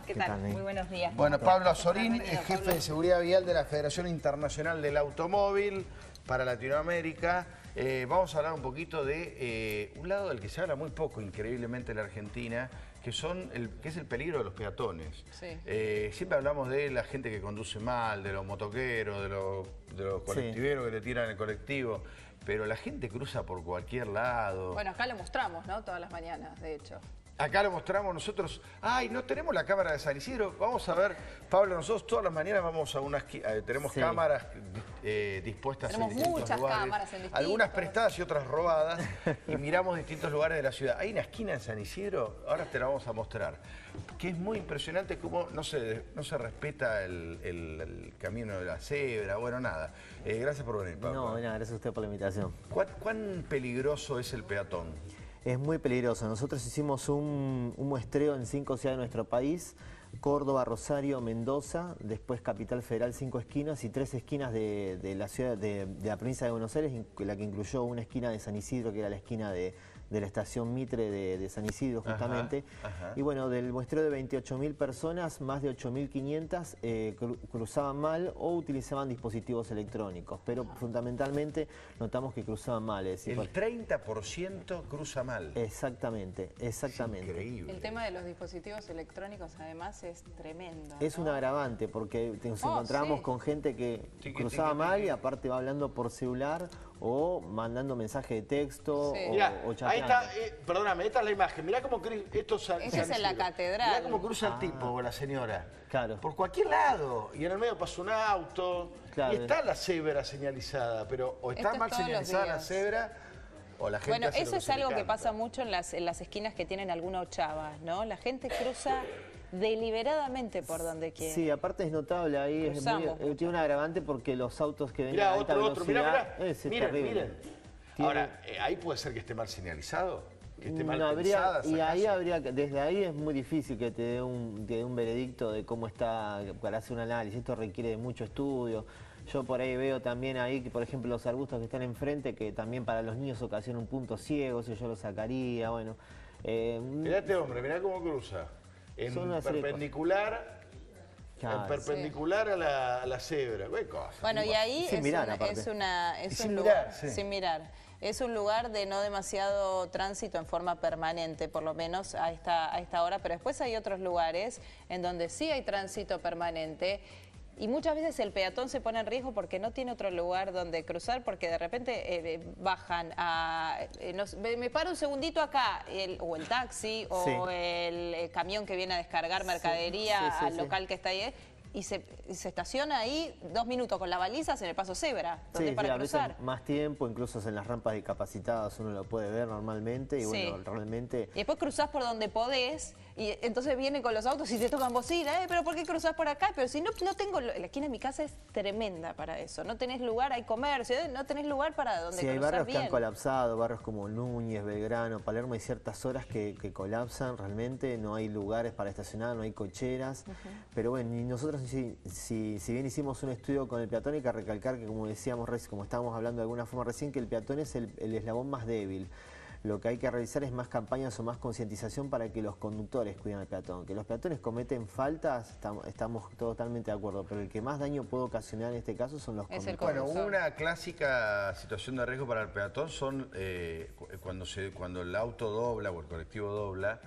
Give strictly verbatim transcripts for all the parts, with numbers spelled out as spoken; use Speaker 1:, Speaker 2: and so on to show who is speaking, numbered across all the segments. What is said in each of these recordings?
Speaker 1: ¿Qué tal? Muy buenos días.
Speaker 2: Bueno, Pablo Azorín es jefe de seguridad vial de la Federación Internacional del Automóvil para Latinoamérica. Eh, vamos a hablar un poquito de eh, un lado del que se habla muy poco, increíblemente, en la Argentina, que, son el, que es el peligro de los peatones.
Speaker 1: Sí.
Speaker 2: Eh, siempre hablamos de la gente que conduce mal, de los motoqueros, de los, de los colectiveros sí. que le tiran el colectivo, pero la gente cruza por cualquier lado.
Speaker 1: Bueno, acá lo mostramos, ¿no? Todas las mañanas, de hecho.
Speaker 2: Acá lo mostramos nosotros. Ay, no tenemos la cámara de San Isidro. Vamos a ver, Pablo, nosotros todas las mañanas vamos a unas... Eh, tenemos sí. cámaras eh, dispuestas
Speaker 1: tenemos
Speaker 2: en distintos
Speaker 1: muchas
Speaker 2: lugares.
Speaker 1: cámaras en distintos.
Speaker 2: Algunas prestadas y otras robadas. Y miramos distintos lugares de la ciudad. Hay una esquina en San Isidro, ahora te la vamos a mostrar, que es muy impresionante cómo no se, no se respeta el, el, el camino de la cebra. Bueno, nada. Eh, gracias por venir, Pablo.
Speaker 3: No, nada, gracias a usted por la invitación.
Speaker 2: ¿Cuán, cuán peligroso es el peatón?
Speaker 3: Es muy peligroso. Nosotros hicimos un, un muestreo en cinco ciudades de nuestro país: Córdoba, Rosario, Mendoza, después Capital Federal, cinco esquinas y tres esquinas de, de la ciudad de, de la provincia de Buenos Aires, la que incluyó una esquina de San Isidro, que era la esquina de, de la estación Mitre de, de San Isidro, justamente. Ajá, ajá. Y bueno, del muestreo de veintiocho mil personas, más de ocho mil quinientas eh, cru cruzaban mal o utilizaban dispositivos electrónicos, pero ajá. fundamentalmente notamos que cruzaban mal. Es decir,
Speaker 2: el treinta por ciento cruza mal.
Speaker 3: Exactamente, exactamente.
Speaker 2: Es increíble.
Speaker 1: El tema de los dispositivos electrónicos, además, es tremendo, ¿no?
Speaker 3: Es un agravante porque nos
Speaker 1: oh,
Speaker 3: encontramos
Speaker 1: sí.
Speaker 3: con gente que
Speaker 2: sí,
Speaker 3: cruzaba
Speaker 2: sí,
Speaker 3: mal
Speaker 2: sí.
Speaker 3: y aparte va hablando por celular o mandando mensaje de texto
Speaker 1: sí.
Speaker 3: o,
Speaker 2: Mirá,
Speaker 3: o chateando.
Speaker 2: ahí está, eh, perdóname, esta es la imagen. Mirá cómo esto San,
Speaker 1: Ese es en la catedral.
Speaker 2: Mirá cómo cruza
Speaker 3: ah,
Speaker 2: el tipo o la señora.
Speaker 3: Claro.
Speaker 2: Por cualquier lado. Y en el medio pasa un auto.
Speaker 3: Claro.
Speaker 2: Y está la cebra señalizada, pero o está
Speaker 1: Esto
Speaker 2: mal señalizada la cebra o la gente
Speaker 1: Bueno,
Speaker 2: hace
Speaker 1: eso
Speaker 2: lo que
Speaker 1: es
Speaker 2: se
Speaker 1: algo
Speaker 2: le
Speaker 1: que
Speaker 2: canta.
Speaker 1: pasa mucho en las, en las esquinas que tienen alguna ochava, ¿no? La gente cruza deliberadamente por donde quiere.
Speaker 3: Sí, aparte es notable ahí, es muy, eh, tiene un agravante porque los autos que ven
Speaker 2: Mirá,
Speaker 3: a alta
Speaker 2: otro, otro, mirá,
Speaker 3: velocidad,
Speaker 2: mirá.
Speaker 3: es
Speaker 2: Miren,
Speaker 3: terrible.
Speaker 2: miren.
Speaker 3: Tiene...
Speaker 2: Ahora, eh, ahí puede ser que esté mal señalizado, que esté mal
Speaker 3: no, habría,
Speaker 2: pensada esa
Speaker 3: y ahí
Speaker 2: casa.
Speaker 3: habría que, desde ahí es muy difícil que te dé un, te dé un veredicto de cómo está, para hacer un análisis. Esto requiere de mucho estudio. Yo por ahí veo también ahí que, por ejemplo, los arbustos que están enfrente, que también para los niños ocasiona un punto ciego, eso yo lo sacaría, bueno. Eh,
Speaker 2: Mirá este hombre, mirá cómo cruza. En perpendicular,
Speaker 3: claro,
Speaker 2: en perpendicular sí. a, la, a la cebra. Qué cosa.
Speaker 1: Bueno, y ahí
Speaker 3: sin
Speaker 1: es,
Speaker 3: mirar,
Speaker 1: un, es una... Es
Speaker 2: sin
Speaker 1: un
Speaker 2: mirar,
Speaker 1: lugar,
Speaker 2: sí.
Speaker 1: Sin mirar. Es un lugar de no demasiado tránsito en forma permanente, por lo menos a esta, a esta hora, pero después hay otros lugares en donde sí hay tránsito permanente. Y muchas veces el peatón se pone en riesgo porque no tiene otro lugar donde cruzar, porque de repente eh, bajan a... Eh, nos, me paro un segundito acá, el, o el taxi, o
Speaker 3: sí.
Speaker 1: el, el camión que viene a descargar mercadería
Speaker 3: sí, sí, sí,
Speaker 1: al
Speaker 3: sí.
Speaker 1: local que está ahí, y se, y se estaciona ahí dos minutos con las balizas en el paso cebra, donde
Speaker 3: sí,
Speaker 1: para
Speaker 3: sí, a
Speaker 1: cruzar.
Speaker 3: veces más tiempo, incluso en las rampas discapacitadas uno lo puede ver normalmente y
Speaker 1: Sí.
Speaker 3: bueno, realmente...
Speaker 1: Y después cruzás por donde podés y entonces vienen con los autos y te tocan bocina, ¿eh? ¿Pero por qué cruzás por acá? Pero si no, no tengo... La esquina de mi casa es tremenda para eso. No tenés lugar, hay comercio, ¿eh? No tenés lugar para donde
Speaker 3: sí,
Speaker 1: cruzar
Speaker 3: hay barrios
Speaker 1: bien.
Speaker 3: que han colapsado, barrios como Núñez, Belgrano, Palermo, hay ciertas horas que, que colapsan realmente, no hay lugares para estacionar, no hay cocheras, uh-huh. pero bueno, y nosotros si, si, si bien hicimos un estudio con el peatón, hay que recalcar que como decíamos, como estábamos hablando de alguna forma recién, que el peatón es el, el eslabón más débil. Lo que hay que realizar es más campañas o más concientización para que los conductores cuiden al peatón. Que los peatones cometen faltas, estamos, estamos totalmente de acuerdo, pero el que más daño puede ocasionar en este caso son los conductores.
Speaker 2: Bueno, una clásica situación de riesgo para el peatón son eh, cuando, se, cuando el auto dobla o el colectivo dobla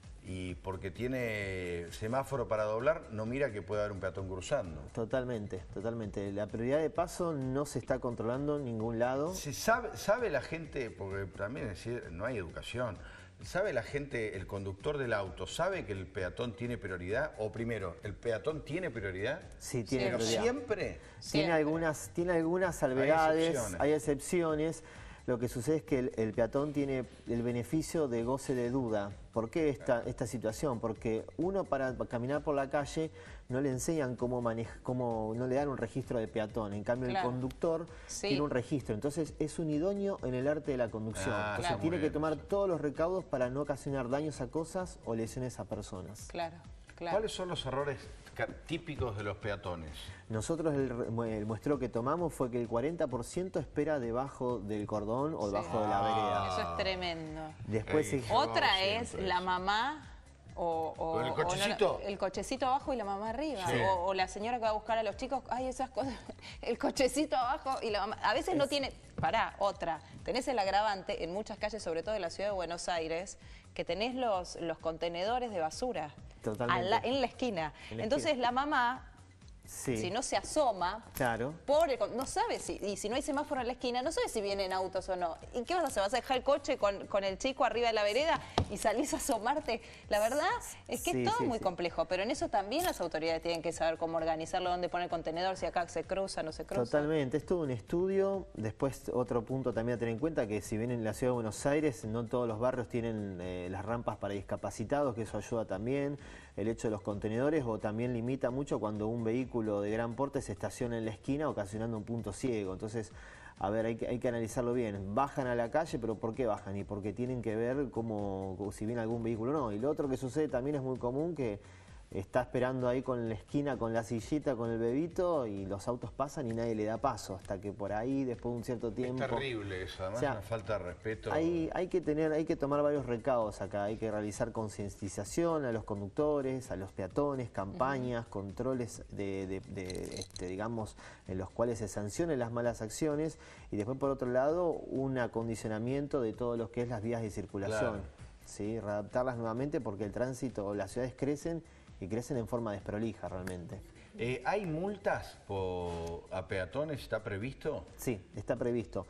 Speaker 2: y porque tiene semáforo para doblar, no mira que puede haber un peatón cruzando.
Speaker 3: Totalmente, totalmente. La prioridad de paso no se está controlando en ningún lado.
Speaker 2: ¿Se sabe, sabe la gente, porque también es decir, no hay educación, ¿sabe la gente, el conductor del auto, sabe que el peatón tiene prioridad? O primero, ¿el peatón tiene prioridad?
Speaker 3: Sí, tiene
Speaker 2: ¿Pero
Speaker 3: prioridad.
Speaker 2: siempre?
Speaker 3: Tiene
Speaker 1: Siempre.
Speaker 3: algunas, tiene algunas salvedades,
Speaker 2: Hay excepciones.
Speaker 3: hay excepciones. Lo que sucede es que el, el peatón tiene el beneficio de goce de duda. ¿Por qué esta, esta situación? Porque uno para caminar por la calle no le enseñan cómo maneja, cómo no le dan un registro de peatón. En cambio
Speaker 1: Claro.
Speaker 3: el conductor
Speaker 1: Sí.
Speaker 3: tiene un registro. Entonces es un idóneo en el arte de la conducción.
Speaker 2: Ah,
Speaker 3: Entonces
Speaker 1: claro.
Speaker 3: tiene
Speaker 2: Muy
Speaker 3: que
Speaker 2: bien.
Speaker 3: tomar todos los recaudos para no ocasionar daños a cosas o lesiones a personas.
Speaker 1: Claro, claro.
Speaker 2: ¿Cuáles son los errores típicos de los peatones?
Speaker 3: Nosotros el, el muestreo que tomamos fue que el cuarenta por ciento espera debajo del cordón o
Speaker 1: Sí.
Speaker 3: debajo de la vereda.
Speaker 1: Eso es tremendo.
Speaker 3: Después
Speaker 2: Ey.
Speaker 3: se-
Speaker 1: Otra
Speaker 2: siempre
Speaker 1: es la
Speaker 2: eso.
Speaker 1: mamá O, o,
Speaker 2: ¿Con el cochecito?
Speaker 1: O no, el cochecito abajo y la mamá arriba.
Speaker 2: Sí.
Speaker 1: O, o la señora que va a buscar a los chicos, ay, esas cosas, el cochecito abajo y la mamá. A veces es... no tiene, pará, otra. Tenés el agravante en muchas calles, sobre todo en la ciudad de Buenos Aires, que tenés los, los contenedores de basura.
Speaker 3: Totalmente.
Speaker 1: La, en la esquina.
Speaker 3: En la
Speaker 1: Entonces
Speaker 3: esquina.
Speaker 1: la mamá...
Speaker 3: Sí.
Speaker 1: Si no se asoma,
Speaker 3: claro.
Speaker 1: pobre, no sabe si, y si no hay semáforo en la esquina, no sabe si vienen autos o no. ¿Y qué vas a hacer? ¿Vas a dejar el coche con, con el chico arriba de la vereda y salís a asomarte? La verdad es que sí, es todo sí, muy sí. complejo, pero en eso también las autoridades tienen que saber cómo organizarlo, dónde poner el contenedor, si acá se cruza, no se cruza.
Speaker 3: Totalmente, es todo un estudio. Después otro punto también a tener en cuenta, que si bien en la ciudad de Buenos Aires no todos los barrios tienen eh, las rampas para discapacitados, que eso ayuda también. El hecho de los contenedores o también limita mucho cuando un vehículo de gran porte se estaciona en la esquina ocasionando un punto ciego. Entonces, a ver, hay que, hay que analizarlo bien. Bajan a la calle, pero ¿por qué bajan? Y porque tienen que ver cómo, si viene algún vehículo o no. Y lo otro que sucede también es muy común, que está esperando ahí con la esquina, con la sillita, con el bebito, y los autos pasan y nadie le da paso, hasta que por ahí, después de un cierto tiempo...
Speaker 2: Es terrible eso, además, o sea, una falta de respeto.
Speaker 3: Hay, hay que tener, hay que tomar varios recaudos acá, hay que realizar concientización a los conductores, a los peatones, campañas, uh-huh. controles de, de, de este, digamos, en los cuales se sancionen las malas acciones, y después por otro lado, un acondicionamiento de todo lo que es las vías de circulación, claro. ¿sí? Readaptarlas nuevamente porque el tránsito, las ciudades crecen, y crecen en forma desprolija realmente.
Speaker 2: Eh, ¿Hay multas por, a peatones? ¿Está previsto?
Speaker 3: Sí, está previsto.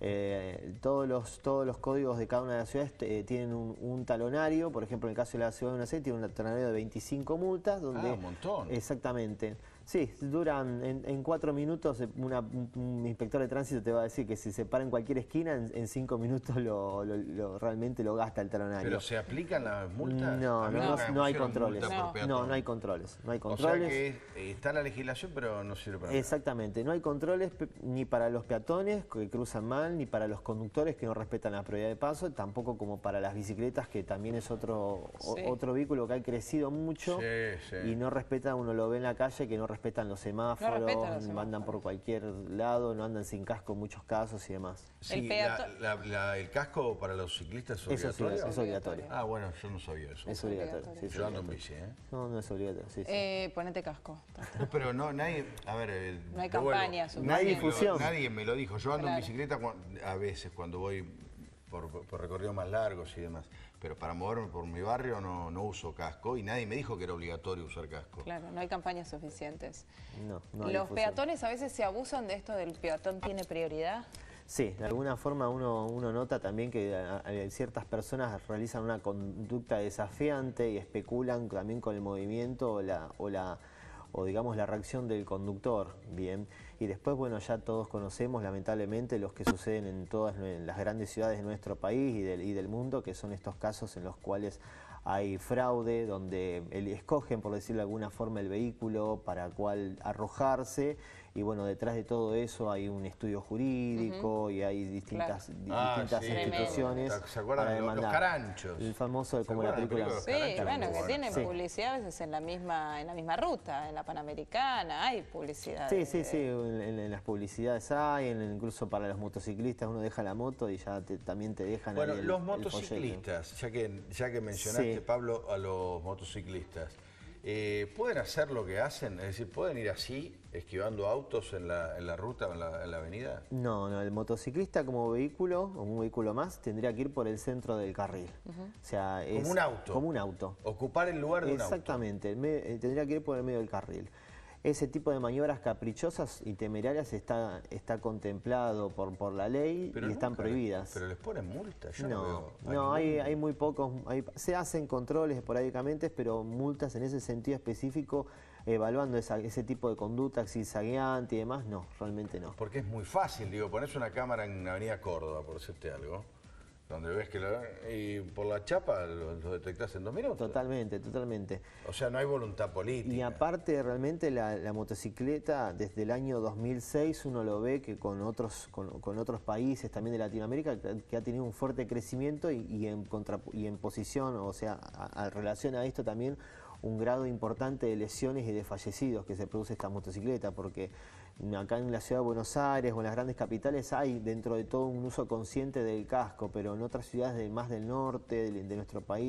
Speaker 3: Eh, todos, los, todos los códigos de cada una de las ciudades eh, tienen un, un talonario. Por ejemplo, en el caso de la ciudad de Buenos Aires tiene un talonario de veinticinco multas. Donde,
Speaker 2: ah, un montón.
Speaker 3: Exactamente. Sí, duran en, en cuatro minutos, una, un, un inspector de tránsito te va a decir que si se para en cualquier esquina, en, en cinco minutos lo, lo, lo, realmente lo gasta el talonario.
Speaker 2: ¿Pero se aplican las multas?
Speaker 3: No, no, no, no hay controles.
Speaker 1: No.
Speaker 3: no, no hay controles. No hay controles.
Speaker 2: O sea que está la legislación, pero no sirve para nada.
Speaker 3: Exactamente, no hay controles ni para los peatones que cruzan mal, ni para los conductores que no respetan la prioridad de paso, tampoco como para las bicicletas, que también es otro, sí. otro vehículo que ha crecido mucho, sí, sí. y no respeta, uno lo ve en la calle, que no respetan los semáforos, no los semáforos, andan por cualquier lado, no andan sin casco en muchos casos y demás.
Speaker 2: Sí, el, la, la, la, ¿el casco para los ciclistas es obligatorio?
Speaker 3: Eso es obligatorio.
Speaker 2: Ah, bueno, yo no sabía eso.
Speaker 3: Es obligatorio. Sí,
Speaker 2: yo ando en bici, ¿eh?
Speaker 3: No, no es obligatorio. Sí, sí.
Speaker 1: Eh, ponete casco.
Speaker 2: No, pero no, nadie, a ver... El,
Speaker 1: no hay campaña,
Speaker 3: no hay difusión.
Speaker 2: Nadie me lo dijo. Yo ando
Speaker 1: claro.
Speaker 2: en bicicleta a veces cuando voy por, por recorridos más largos y demás. Pero para moverme por mi barrio no, no uso casco y nadie me dijo que era obligatorio usar casco.
Speaker 1: Claro, no hay campañas suficientes.
Speaker 3: No, no hay
Speaker 1: ¿Los
Speaker 3: difusión.
Speaker 1: peatones a veces se abusan de esto del peatón tiene prioridad?
Speaker 3: Sí, de alguna forma uno, uno nota también que a, a ciertas personas realizan una conducta desafiante y especulan también con el movimiento o la... O la o digamos la reacción del conductor, bien, y después, bueno, ya todos conocemos lamentablemente los que suceden en todas en las grandes ciudades de nuestro país y del, y del mundo, que son estos casos en los cuales hay fraude, donde el, escogen, por decirlo de alguna forma, el vehículo para cuál arrojarse, y bueno, detrás de todo eso hay un estudio jurídico uh-huh. y hay distintas,
Speaker 1: claro.
Speaker 3: di,
Speaker 2: ah,
Speaker 3: distintas
Speaker 2: sí.
Speaker 3: instituciones.
Speaker 2: ¿Se acuerdan de los, los caranchos?
Speaker 3: El famoso, como la película.
Speaker 1: Sí, bueno, que tienen
Speaker 3: sí.
Speaker 1: publicidad a veces en la misma en la misma ruta, en la Panamericana, hay publicidad.
Speaker 3: Sí, sí, sí, en, en, en las publicidades hay, en, incluso para los motociclistas uno deja la moto y ya te, también te dejan
Speaker 2: bueno,
Speaker 3: ahí el,
Speaker 2: los motociclistas, ya que, ya que mencionaste, sí. Pablo, a los motociclistas, eh, ¿pueden hacer lo que hacen? Es decir, ¿pueden ir así, esquivando autos en la, en la ruta, en la, en la avenida?
Speaker 3: No, no, el motociclista como vehículo, o un vehículo más, tendría que ir por el centro del carril. Uh-huh. O sea, es
Speaker 2: como un auto.
Speaker 3: Como un auto.
Speaker 2: Ocupar el lugar de un auto.
Speaker 3: Exactamente, tendría que ir por el medio del carril. Ese tipo de maniobras caprichosas y temerarias está, está contemplado por, por la ley pero y están prohibidas.
Speaker 2: Les, ¿Pero les ponen multas? Yo
Speaker 3: no,
Speaker 2: no, veo
Speaker 3: no hay, hay muy pocos, hay, se hacen controles esporádicamente, pero multas en ese sentido específico, evaluando esa, ese tipo de conducta zigzagueante y demás, no, realmente no.
Speaker 2: Porque es muy fácil, digo, pones una cámara en Avenida Córdoba, por decirte algo, donde ves que lo, y por la chapa lo, lo detectás en dos minutos.
Speaker 3: Totalmente, totalmente.
Speaker 2: O sea, no hay voluntad política.
Speaker 3: Y aparte, realmente, la, la motocicleta, desde el año dos mil seis, uno lo ve que con otros, con, con otros países también de Latinoamérica, que, que ha tenido un fuerte crecimiento y, y, en, contra, y en posición, o sea, a, a relación a esto también, un grado importante de lesiones y de fallecidos que se produce esta motocicleta, porque acá en la ciudad de Buenos Aires o en las grandes capitales hay dentro de todo un uso consciente del casco, pero en otras ciudades de, más del norte, de, de nuestro país,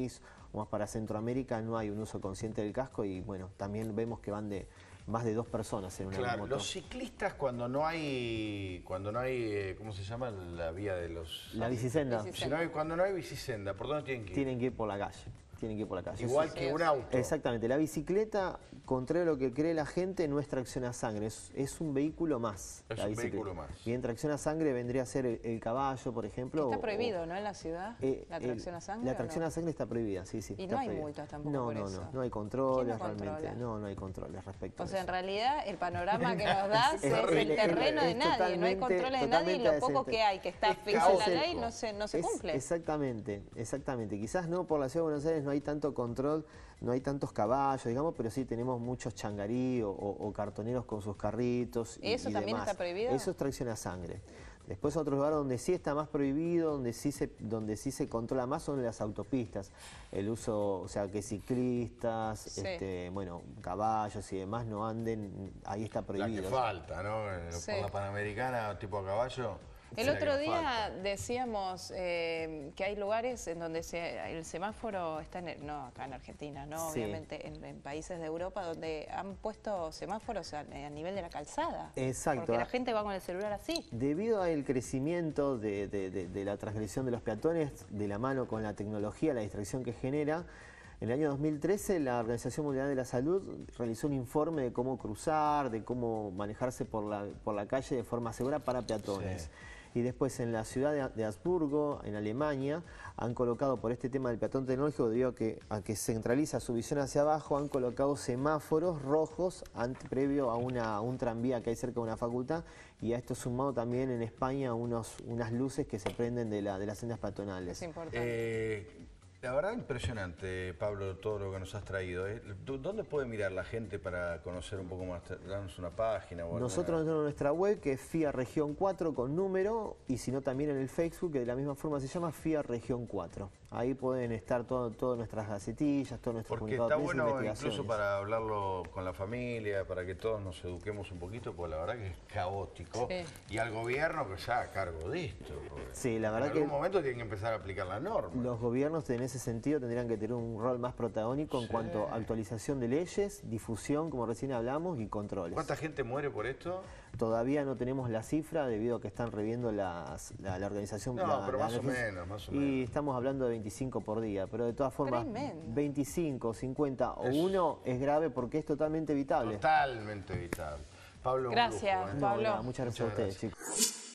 Speaker 3: o más para Centroamérica no hay un uso consciente del casco y bueno, también vemos que van de más de dos personas en una
Speaker 2: claro,
Speaker 3: moto.
Speaker 2: Los ciclistas cuando no hay, cuando no hay, eh, ¿cómo se llama? La vía de los...
Speaker 3: La bicisenda.
Speaker 2: Si no hay, cuando no hay bicisenda, ¿por dónde tienen que ir?
Speaker 3: Tienen que ir por la calle. Tienen que ir por la calle.
Speaker 2: Igual
Speaker 3: Eso,
Speaker 2: que un auto.
Speaker 3: Exactamente. La bicicleta, contrario a lo que cree la gente, no es tracción a sangre. Es, es un vehículo más.
Speaker 2: Es
Speaker 3: la
Speaker 2: un
Speaker 3: bicicleta.
Speaker 2: vehículo más.
Speaker 3: Bien, tracción a sangre vendría a ser el, el caballo, por ejemplo.
Speaker 1: Está
Speaker 3: o,
Speaker 1: prohibido,
Speaker 3: o,
Speaker 1: ¿no? En la ciudad,
Speaker 3: eh,
Speaker 1: la tracción
Speaker 3: el,
Speaker 1: a sangre.
Speaker 3: La tracción
Speaker 1: no?
Speaker 3: a sangre está prohibida, sí, sí.
Speaker 1: Y no hay
Speaker 3: prohibida.
Speaker 1: multas tampoco
Speaker 3: no,
Speaker 1: por
Speaker 3: no,
Speaker 1: eso.
Speaker 3: No, no hay controles
Speaker 1: ¿Quién lo
Speaker 3: realmente.
Speaker 1: controla?
Speaker 3: No, no hay controles respecto
Speaker 1: O
Speaker 3: a
Speaker 1: sea,
Speaker 3: eso.
Speaker 1: en realidad el panorama que nos das es,
Speaker 3: Es
Speaker 1: es el
Speaker 3: horrible,
Speaker 1: terreno de
Speaker 3: es
Speaker 1: nadie, no hay
Speaker 3: totalmente-
Speaker 1: controles de nadie y lo poco
Speaker 3: totalmente
Speaker 1: que hay, que está
Speaker 2: es
Speaker 1: fijado en la
Speaker 2: caótico.
Speaker 1: ley, no se, no se
Speaker 3: Es-
Speaker 1: cumple.
Speaker 3: Exactamente, exactamente. Quizás no por la ciudad de Buenos Aires no hay tanto control, no hay tantos caballos, digamos, pero sí tenemos muchos changarí o, o- o cartoneros con sus carritos y,
Speaker 1: ¿Eso
Speaker 3: y
Speaker 1: también
Speaker 3: demás.
Speaker 1: está prohibido?
Speaker 3: Eso es tracción a sangre. Después otros lugares donde sí está más prohibido, donde sí se, donde sí se controla más son las autopistas. El uso, o sea, que ciclistas,
Speaker 1: Sí.
Speaker 3: este, bueno, caballos y demás no anden, ahí está
Speaker 2: La
Speaker 3: prohibido.
Speaker 2: que falta, ¿no? Eh,
Speaker 1: Sí.
Speaker 2: Por la Panamericana, tipo a caballo.
Speaker 1: El
Speaker 2: la
Speaker 1: otro
Speaker 2: que
Speaker 1: día
Speaker 2: falta.
Speaker 1: decíamos eh, que hay lugares en donde se, el semáforo está, en el- no acá en Argentina, no,
Speaker 3: Sí.
Speaker 1: obviamente en, en países de Europa donde han puesto semáforos a, a nivel de la calzada.
Speaker 3: Exacto.
Speaker 1: Porque la gente va con el celular así.
Speaker 3: Debido al crecimiento de, de- de- de la transgresión de los peatones, de la mano con la tecnología, la distracción que genera, en el año dos mil trece la Organización Mundial de la Salud realizó un informe de cómo cruzar, de cómo manejarse por la, por la calle de forma segura para peatones.
Speaker 2: Sí.
Speaker 3: Y después en la ciudad de, de Habsburgo, en Alemania, han colocado por este tema del peatón tecnológico, debido a que, a que centraliza su visión hacia abajo, han colocado semáforos rojos ante, previo a, una, a un tranvía que hay cerca de una facultad, y a esto sumado también en España unos, unas luces que se prenden de, la, de las sendas peatonales.
Speaker 1: Es importante.
Speaker 2: Eh, la verdad, impresionante, Pablo, todo lo que nos has traído. ¿eh? ¿Dónde puede mirar la gente para conocer un poco más? Darnos una página o
Speaker 3: Nosotros
Speaker 2: alguna...
Speaker 3: en nuestra web, que es F I A Región cuatro con número, y si no también en el Facebook, que de la misma forma se llama F I A Región cuatro. Ahí pueden estar todo- todas nuestras gacetillas, todos nuestros
Speaker 2: Porque
Speaker 3: comunicados
Speaker 2: está
Speaker 3: de prensa,
Speaker 2: bueno
Speaker 3: investigaciones.
Speaker 2: incluso para hablarlo con la familia, para que todos nos eduquemos un poquito, porque la verdad que es caótico.
Speaker 1: Sí.
Speaker 2: Y al gobierno que se haga cargo de esto. porque
Speaker 3: Sí, la verdad
Speaker 2: en
Speaker 3: que
Speaker 2: algún momento tienen que empezar a aplicar la norma.
Speaker 3: los gobiernos en ese sentido tendrían que tener un rol más protagónico en cuanto a actualización de leyes, difusión, como recién hablamos, y controles.
Speaker 2: ¿Cuánta gente muere por esto?
Speaker 3: Todavía no tenemos la cifra debido a que están reviendo las, la, la organización.
Speaker 2: No,
Speaker 3: la-
Speaker 2: pero
Speaker 3: la-
Speaker 2: más o
Speaker 3: la-
Speaker 2: menos, más o
Speaker 3: Y
Speaker 2: menos.
Speaker 3: estamos hablando de veinticinco por día, pero de todas formas,
Speaker 1: Tremendo.
Speaker 3: veinticinco, cincuenta o
Speaker 2: Es-
Speaker 3: uno es grave porque es totalmente evitable.
Speaker 2: Totalmente evitable. Pablo, un
Speaker 1: Gracias,
Speaker 2: lujo, ¿eh?
Speaker 3: No,
Speaker 1: Pablo.
Speaker 3: nada, muchas gracias
Speaker 2: Muchas
Speaker 3: a ustedes,
Speaker 2: gracias.
Speaker 3: chicos.